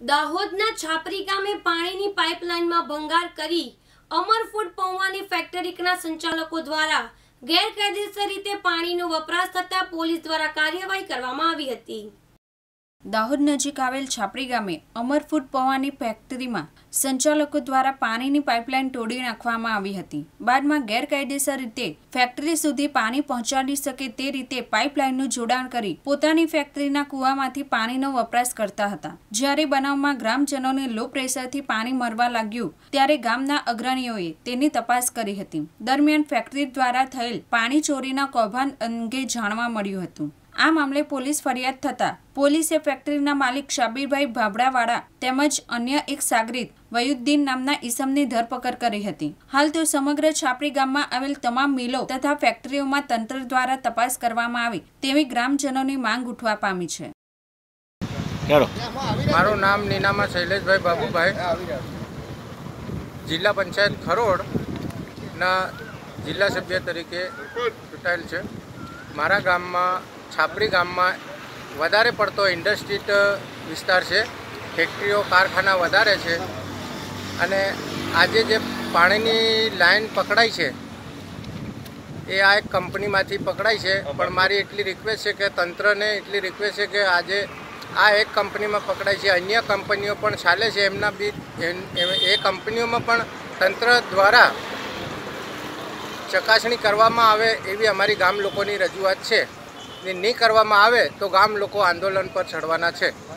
દાહોદના છાપરી ગામે પાણીની પાઇપલાઇનમાં ભંગાર કરી અમર ફૂડ પૌવાની ફેક્ટરીના સંચાલકો દ્વારા ગેરકાયદેસર રીતે પાણીનો વપરાશ થતા પોલીસ દ્વારા કાર્યવાહી કરવામાં આવી હતી। દાહોદ નજીક આવેલ છાપરી ગામે અમર ફૂડ પૌવાની ફેક્ટરીમાં સંચાલકો દ્વારા પાણીની પાઇપલાઇન તોડી નાખવામાં આવી હતી। બાદમાં ગેરકાયદેસર રીતે ફેક્ટરી સુધી પાણી પહોંચાડી શકે તે રીતે પાઇપલાઇનનું જોડાણ કરી પોતાની ફેક્ટરીના કૂવામાંથી પાણીનો વપરાશ કરતા હતા। જ્યારે બનાવમાં ગ્રામજનોને લો પ્રેશરથી પાણી મળવા લાગ્યું ત્યારે ગામના અગ્રણીઓએ તેની તપાસ કરી હતી। દરમિયાન ફેક્ટરી દ્વારા થયેલ પાણી ચોરીના કૌભાંડ અંગે જાણવા મળ્યું હતું। આ મામલે પોલીસ ફરિયાદ થતા પોલીસે ફેક્ટરીના માલિક શાબીરભાઈ ભાભડાવાળા તેમજ અન્ય એક સાગરીત વયુદ્દીન નામના ઈસમની ધરપકડ કરી હતી। હાલ તો સમગ્ર છાપરી ગામમાં આવેલ તમામ મિલો તથા ફેક્ટરીઓમાં તંત્ર દ્વારા તપાસ કરવામાં આવે તેવી ગ્રામજનોની માંગ ઉઠવા પામી છે। મારું નામ નીનામા શૈલેષભાઈ બાબુભાઈ, જિલ્લા પંચાયત ખરોડના જિલ્લા સભ્ય તરીકે ચૂંટાયેલ છે। મારા ગામમાં છાપરી ગામમાં વધારે પડતો ઇન્ડસ્ટ્રીટ વિસ્તાર છે, ફેક્ટરીઓ કારખાના વધારે છે અને આજે જે પાણીની લાઈન પકડાઈ છે એ આ એક કંપનીમાંથી પકડાઈ છે। પણ મારી એટલી રિક્વેસ્ટ છે કે તંત્રને એટલી રિક્વેસ્ટ છે કે આજે આ એક કંપનીમાં પકડાઈ છે, અન્ય કંપનીઓ પણ ચાલે છે, એમના બી એ કંપનીઓમાં પણ તંત્ર દ્વારા ચકાસણી કરવામાં આવે એવી અમારી ગામ લોકોની રજૂઆત છે। નહીં કરવામાં આવે તો ગામ લોકો આંદોલન પર ચડવાના છે।